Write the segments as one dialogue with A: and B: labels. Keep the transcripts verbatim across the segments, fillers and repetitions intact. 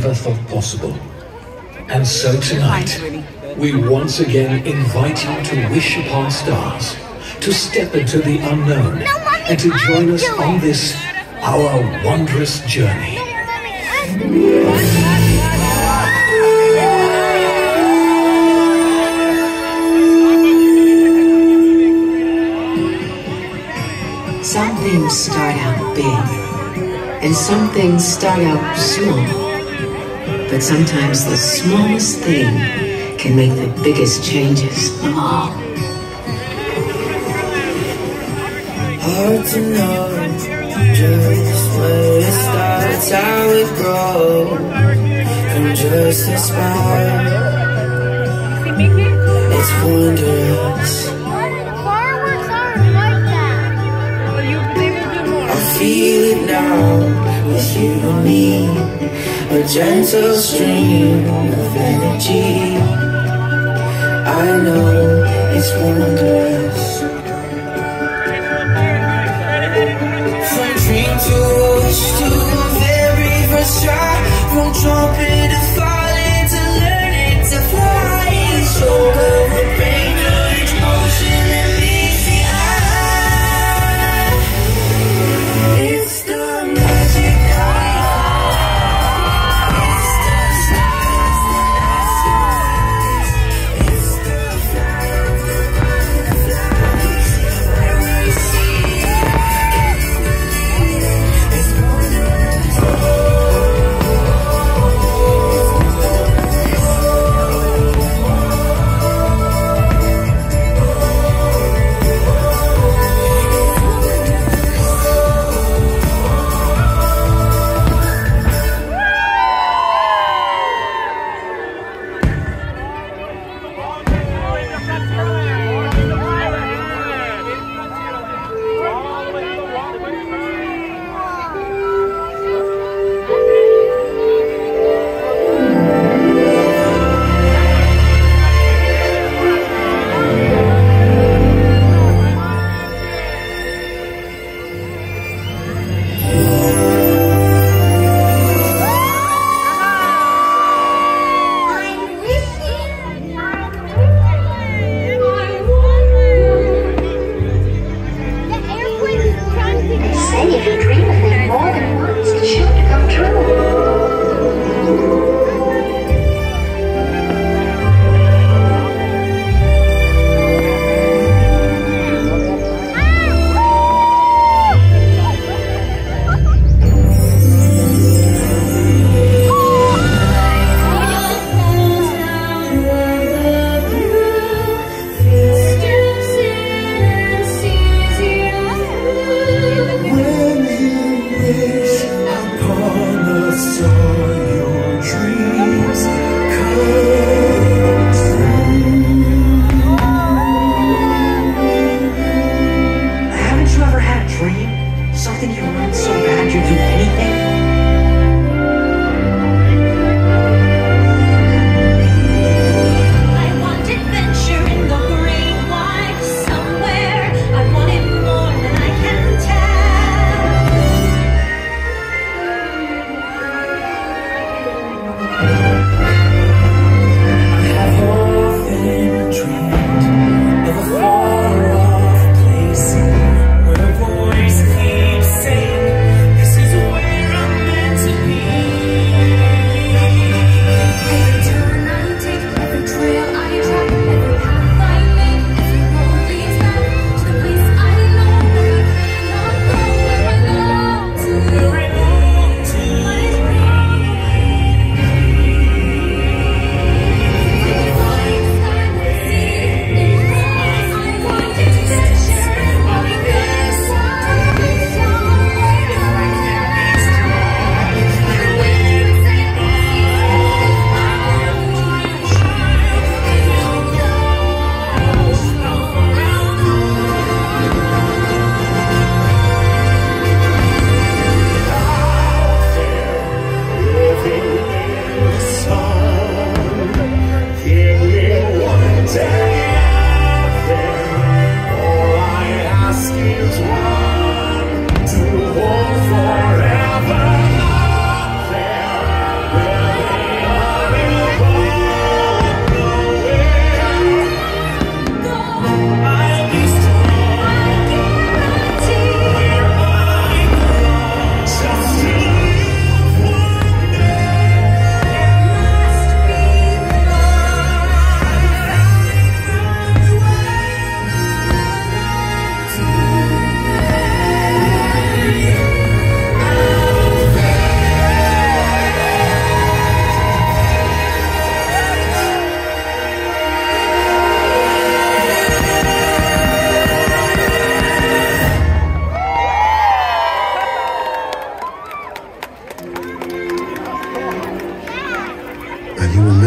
A: never thought possible. And so tonight, we once again invite you to wish upon stars, to step into the unknown, and to join us on this, our wondrous journey.
B: Some things start out big, and some things start out small. But sometimes the smallest thing can make the biggest changes of all.
C: Hard to know just where it starts, how it grows, from just a spark. It's wondrous. Feel it now, with you and me, a gentle stream of energy. I know it's wondrous. From dream to wish to a very first try, from trumpet to falling to learning to fly. So go with pain to each motion that leaves the eye. It's the magic eye. It's the stars that I see. It's the fire of the butterfly.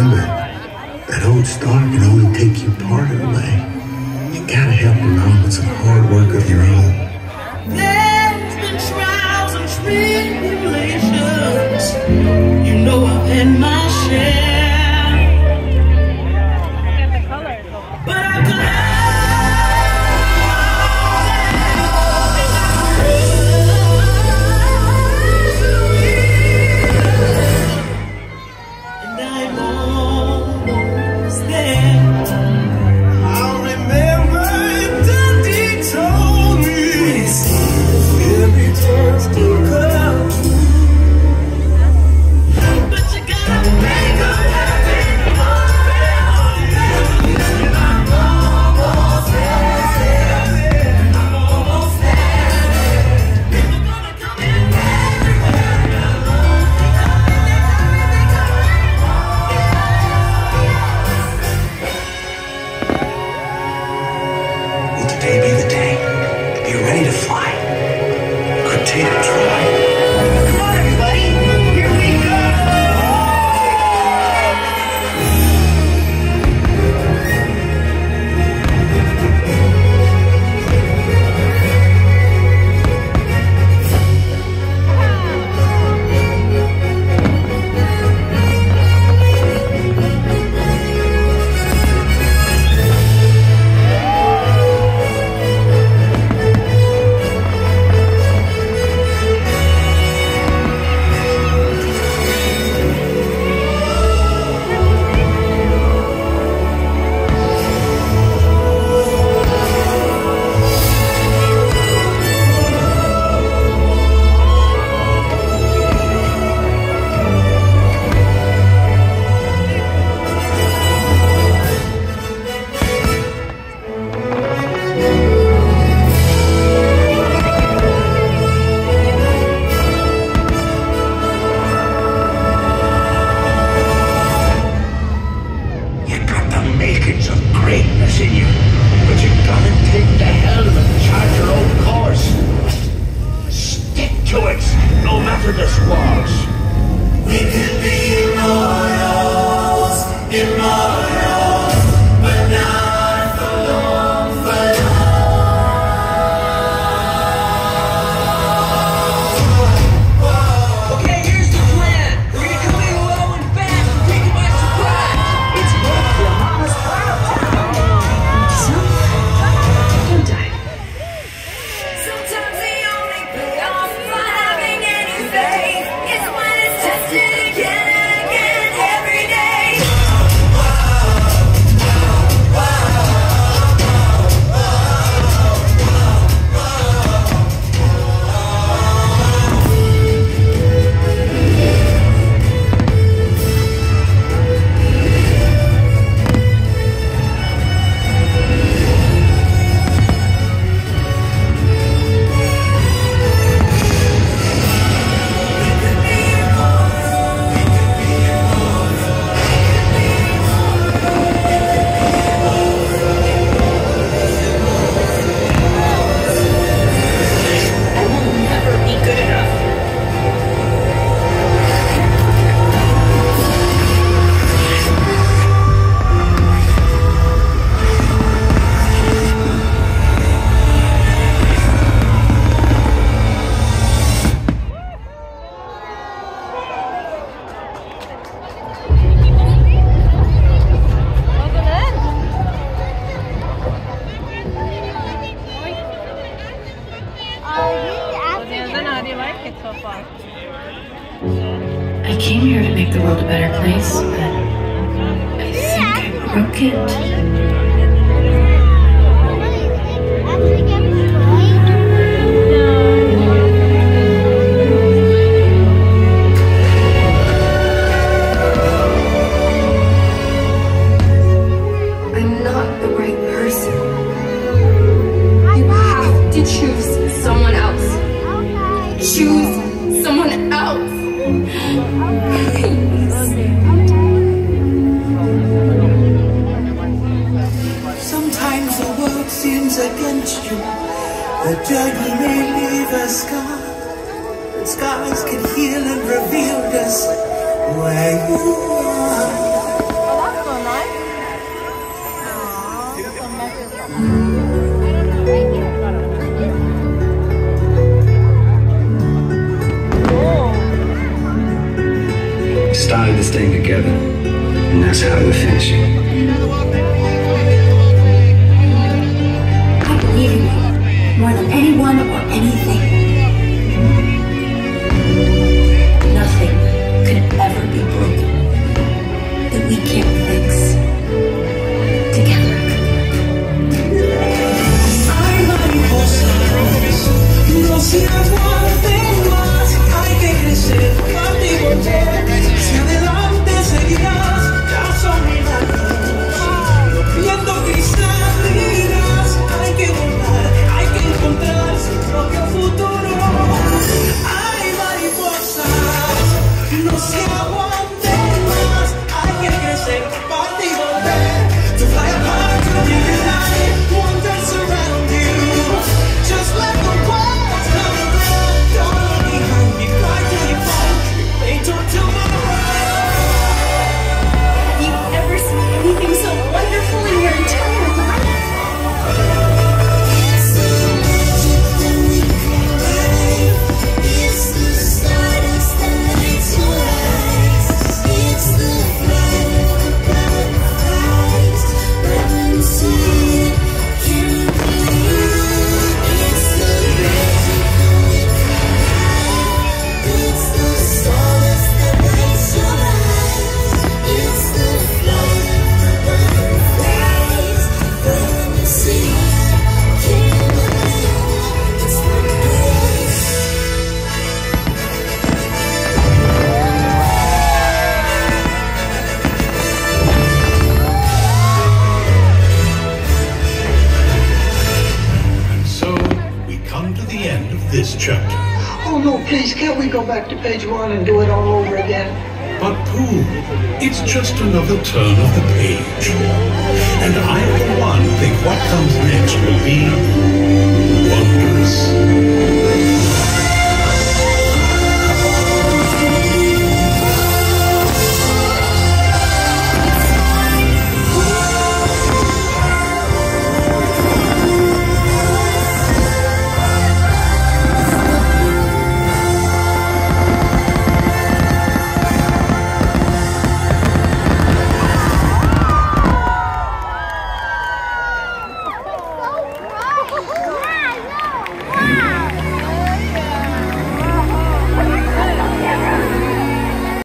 D: remember, that old star can only take you part of the way. You gotta help him out with some hard work of your own.
C: There's been trials and tribulations. You know I've had my share. But I'm glad.
B: I came here to make the world a better place, but I think I broke it.
E: Choose someone else.
C: Sometimes the world seems against you. The journey may leave a scar, but scars can heal and reveal just where you are.
F: this thing together, and that's how we're finishing.
G: I believe in you more than anyone or anything. Nothing could ever be broken that we can't fix together.
C: Hay mariposas, no se aguanten más, hay que crecer, parte y volver, hacia adelante seguirás, ya son mil años, rompiendo cristalinas, hay que volar, hay que encontrar su propio futuro. Hay mariposas, no se aguanten más, hay que crecer, parte y volver, to fly apart, to reunite, wonders around you, just let the world come around, don't look behind me, fly till you fall, wait till tomorrow.
G: Have you ever seen anything so wonderful in your entire life?
C: It's the magic that we provide. It's the stardust that lights your eyes. It's the flight of the butterflies. When you see it, can you believe? It's the magic that we provide. It's the stardust that lights your eyes. It's the flight of the butterflies. When you see it, can you believe? It's the magic.
A: And so we come to the end of this chapter.
H: Oh no, please, can't we go back to page one and do it all over again?
A: But Pooh, it's just another turn of the page. And I, for one, think what comes next will be wondrous.